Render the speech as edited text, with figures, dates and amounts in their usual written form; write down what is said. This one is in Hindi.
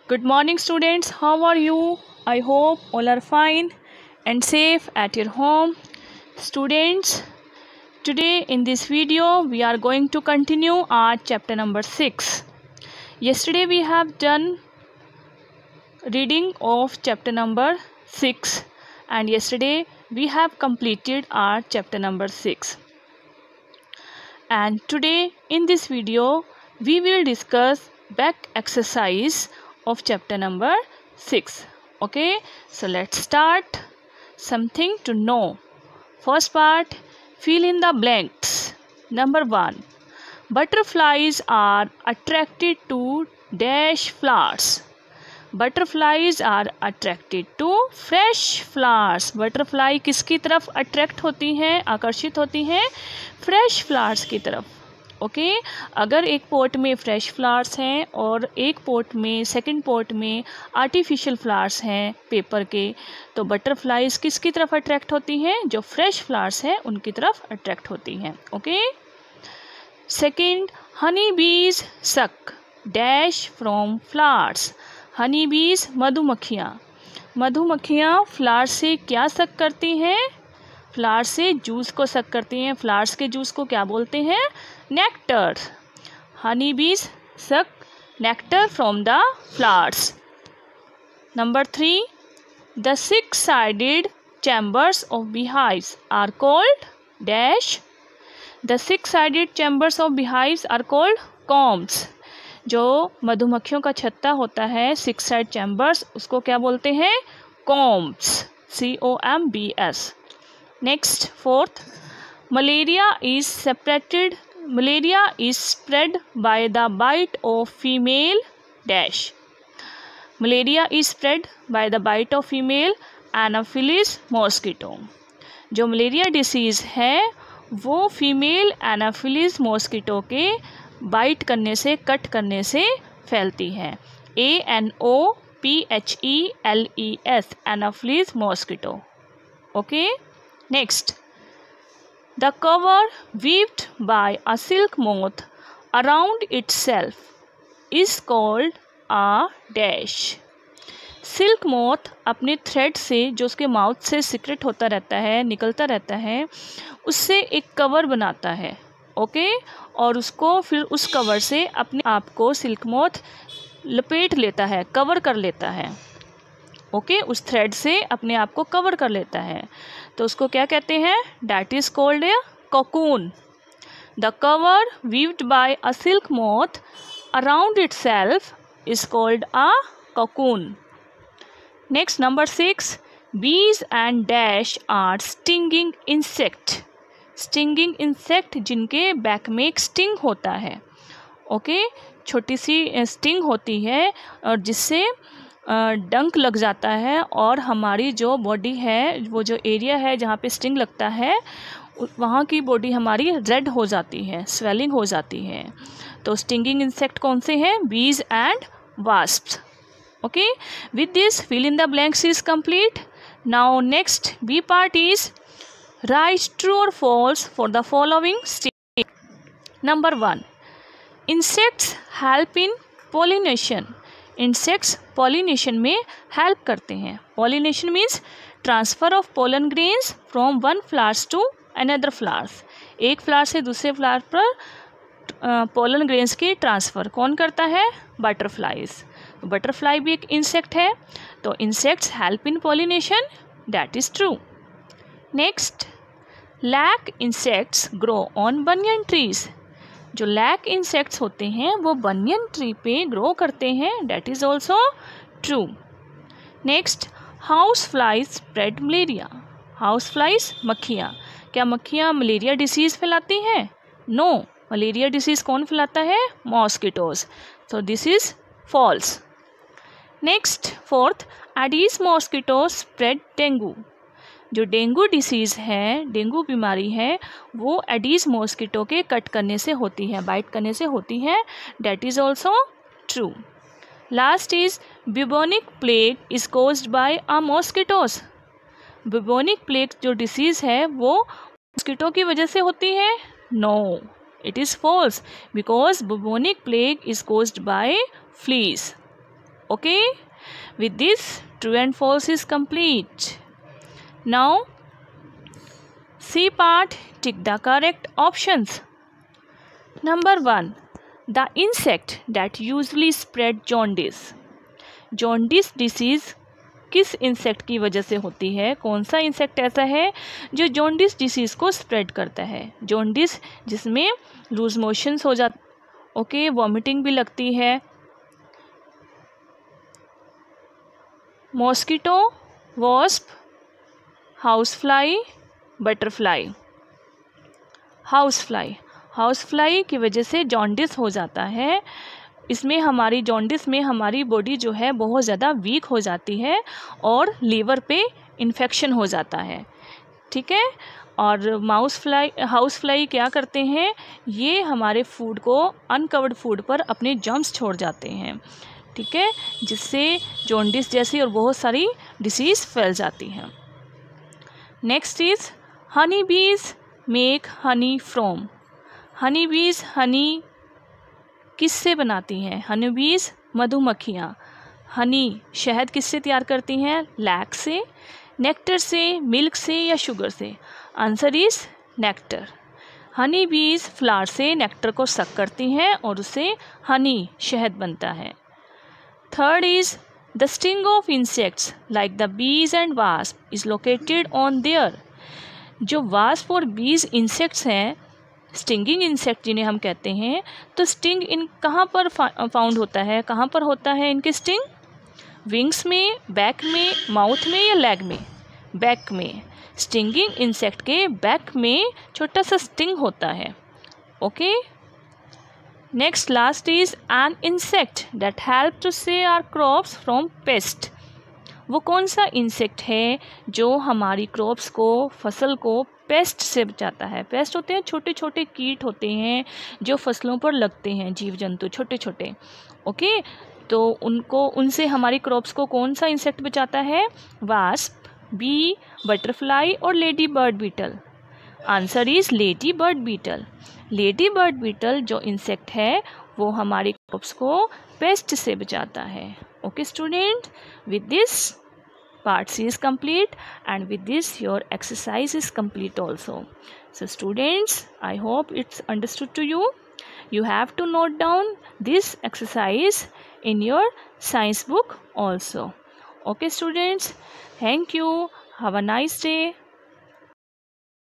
Good morning, students. How are you? I hope all are fine and safe at your home. Students, today in this video we are going to continue our chapter number 6. Yesterday we have done reading of chapter number 6 and yesterday we have completed our chapter number 6. And today in this video we will discuss back exercise of chapter number 6. Okay, so let's start. Something to know. First part, fill in the blanks. Number 1, butterflies are attracted to dash flowers. Butterflies are attracted to fresh flowers. Butterfly किसकी तरफ अट्रैक्ट होती हैं, आकर्षित होती हैं? फ्रेश फ्लावर्स की तरफ. ओके अगर एक पॉट में फ्रेश फ्लावर्स हैं और एक पॉट में सेकंड पॉट में आर्टिफिशियल फ्लावर्स हैं पेपर के, तो बटरफ्लाइज किसकी तरफ अट्रैक्ट होती हैं? जो फ्रेश फ्लावर्स हैं उनकी तरफ अट्रैक्ट होती हैं. ओके सेकंड, हनी बीज सक डैश फ्रॉम फ्लावर्स. हनी बीज मधुमक्खियाँ. मधुमक्खियाँ फ्लावर से क्या सक करती हैं? फ्लावर से जूस को सक करती हैं. फ्लावर्स के जूस को क्या बोलते हैं? Nectar. Honey bees suck nectar from the flowers. Number 3, the 6-sided chambers of beehives are called dash. The 6-sided chambers of beehives are called combs. जो मधुमक्खियों का छत्ता होता है 6-side chambers, उसको क्या बोलते हैं? combs. COMBS. Next, fourth, malaria is spread by the bite of female dash. Malaria is spread by the bite of female Anopheles mosquito. जो मलेरिया डिसीज़ है वो फीमेल एनाफिलीज मॉस्किटो के बाइट करने से, कट करने से फैलती है. ANOPHELES Anopheles mosquito. Okay next, the cover weaved by a silk moth around itself is called a dash. Silk moth अपने थ्रेड से, जो उसके माउथ से सीक्रेट होता रहता है, निकलता रहता है, उससे एक कवर बनाता है. ओके और उसको फिर उस कवर से अपने आप को सिल्क मोथ लपेट लेता है, कवर कर लेता है. ओके उस थ्रेड से अपने आप को कवर कर लेता है, तो उसको क्या कहते हैं? That is called a cocoon. The cover weaved by a silk moth around itself is called a cocoon. Next, number 6, bees and dash are stinging insect. Stinging insect जिनके बैक में एक स्टिंग होता है. ओके छोटी सी स्टिंग होती है और जिससे डंक लग जाता है और हमारी जो बॉडी है, वो जो एरिया है जहाँ पे स्टिंग लगता है, वहाँ की बॉडी हमारी रेड हो जाती है, स्वेलिंग हो जाती है. तो स्टिंगिंग इंसेक्ट कौन से हैं? Bees and wasps. Okay with this fill in the blanks is complete. Now next B part is write true और false for the following statement. Number 1, insects help in pollination. Insects pollination में हेल्प करते हैं. Pollination means transfer of pollen grains from one flowers to another flowers. एक फ्लावर से दूसरे फ्लावर पर पोलन ग्रेन्स की ट्रांसफ़र कौन करता है? बटरफ्लाइज. बटरफ्लाई भी एक इंसेक्ट है, तो insects help in pollination, that is true. Next, lac insects grow on banyan trees. जो लैक इंसेक्ट्स होते हैं वो बनियन ट्री पे ग्रो करते हैं, that is also true. Next, house flies spread malaria. House flies मक्खियाँ. क्या मक्खियाँ मलेरिया डिसीज़ फैलाती हैं? नो. मलेरिया डिसीज़ कौन फैलाता है? Mosquitoes. So this is false. Next fourth, Aedes mosquito spread dengue. जो डेंगू डिसीज़ है, डेंगू बीमारी है, वो एडीज मॉस्किटो के कट करने से होती है, बाइट करने से होती है, that is also true. Last is bubonic plague is caused by a mosquitoes. Bubonic plague जो डिसीज़ है वो मॉस्किटो की वजह से होती है? No, it is false because bubonic plague is caused by fleas. Okay, with this true and false is complete. Now C part, tick the correct options. Number 1, the insect that usually spread jaundice. Jaundice disease किस इंसेक्ट की वजह से होती है? कौन सा इंसेक्ट ऐसा है जो जॉन्डिस डिसीज़ को स्प्रेड करता है? जॉन्डिस जिसमें लूज मोशंस हो जाते, ओके, वॉमिटिंग भी लगती है. Mosquito, wasp, house fly, butterfly. House fly की वजह से जॉन्डिस हो जाता है. इसमें हमारी जॉन्डिस में हमारी बॉडी जो है बहुत ज़्यादा वीक हो जाती है और लीवर पे इन्फेक्शन हो जाता है. ठीक है. और हाउस फ्लाई क्या करते हैं? ये हमारे फूड को, अनकवर्ड फूड पर अपने जर्म्स छोड़ जाते हैं. ठीक है, जिससे जॉन्डिस जैसी और बहुत सारी डिसीज़ फैल जाती हैं. नेक्स्ट इज हनी बीज मेक हनी फ्रॉम. हनी बीज हनी किससे बनाती हैं? हनी बीज मधुमक्खियाँ हनी शहद किससे तैयार करती हैं? लैक से, नेक्टर से, मिल्क से या शुगर से? Answer is nectar. हनी बीज फ्लावर से नेक्टर को सक करती हैं और उससे हनी शहद बनता है. Third is the sting of insects like the bees and wasp is located on there. जो वास्प और बीज इंसेक्ट्स हैं, स्टिंगिंग इंसेक्ट जिन्हें हम कहते हैं, तो स्टिंग इन कहाँ पर फाउंड होता है? कहाँ पर होता है इनके स्टिंग? विंग्स में, बैक में, माउथ में या लेग में? बैक में. स्टिंगिंग इंसेक्ट के बैक में छोटा सा स्टिंग होता है. Okay. Next last is an insect that help to save our crops from pest. वो कौन सा इंसेक्ट है जो हमारी क्रॉप्स को, फसल को पेस्ट से बचाता है? पेस्ट होते हैं छोटे छोटे कीट होते हैं जो फसलों पर लगते हैं, जीव जंतु छोटे छोटे. ओके, तो उनसे हमारी क्रॉप्स को कौन सा इंसेक्ट बचाता है? वास्प, बी, बटरफ्लाई और lady bird beetle. Answer is lady bird beetle. Lady bird beetle जो इंसेक्ट है वो हमारी क्रॉप्स को पेस्ट से बचाता है. Okay student, with this part C is complete, and with this your exercise is complete also. So students, I hope it's understood to you. You have to note down this exercise in your science book also. Okay students, thank you. Have a nice day.